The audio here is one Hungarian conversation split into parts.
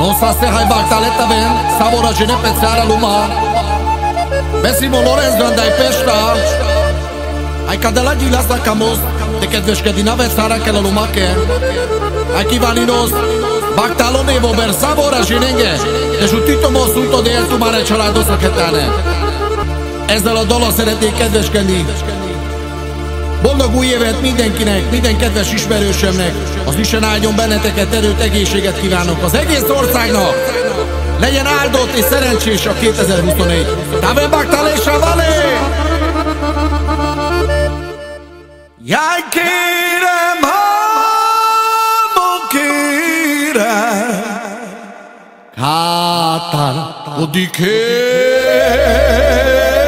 Nostra se hai bactaleta ven, sabora gene pe țara luma. Besimo Lorenz Grandai Peșta. Ai ca de la gila asta camos, de că veșcă din ave țara că la luma că. Ai chivaninos, bactalo nevo ber sabora genenge. De jutito mosulto de el tu mare családhoz a ketane. Ezzel a dallal szeretnék kedveskedni. Boldog új évet mindenkinek, minden kedves ismerősömnek. Az Isten áldjon benneteket, erőt, egészséget kívánok az egész országnak. Legyen áldott és szerencsés a 2024. Taven Bactal és Chavale! Jaj, kérem, hamon kérem, Kátár, odi kérem.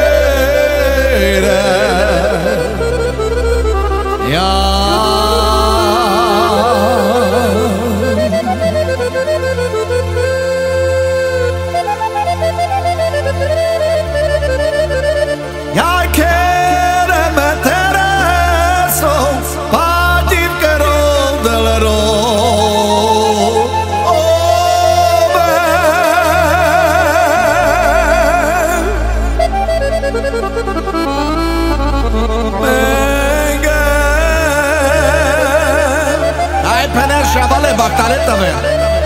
Chavale Bactaleta ven.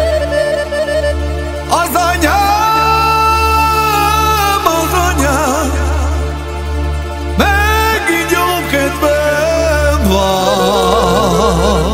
Az anyám, megint jó kedvem van.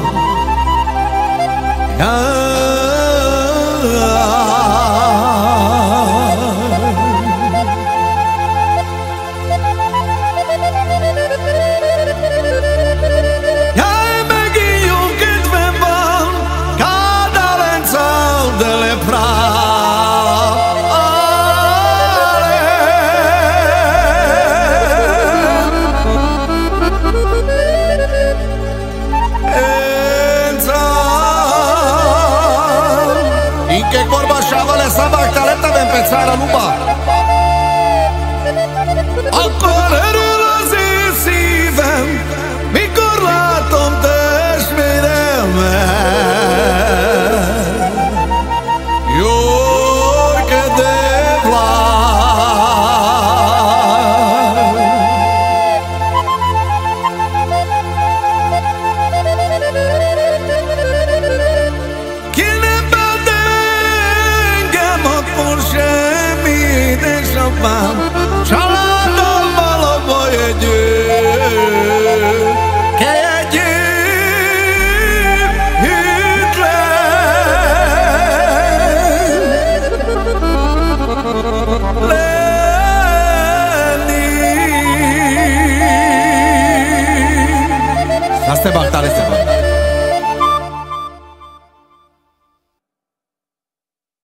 Che vorba Chavale să Bactaleta ven pe țara luba. Akkor örül szívem, mikor látom testvéremet. Jó kedv családom valóba együtt, kegyél hitlen lenni. Azt te Bactal,